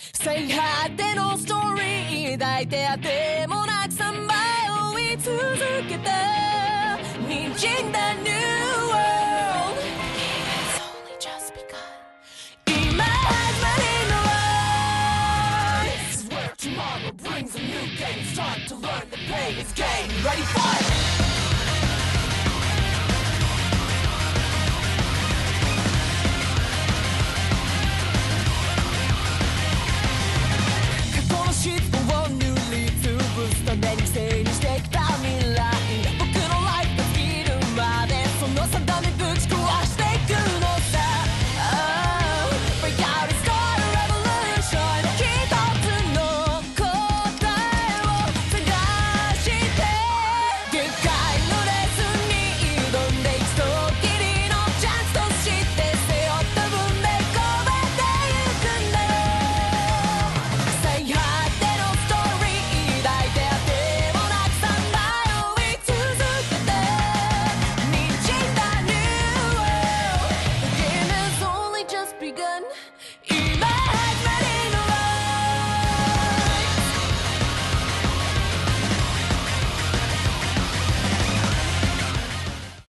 最果てのストーリー抱いてあてもなくさまよい続けた滲んだ New World It's only just begun 今始まりの Life This is where tomorrow brings a new game It's time to learn the pain is gain Ready for it begun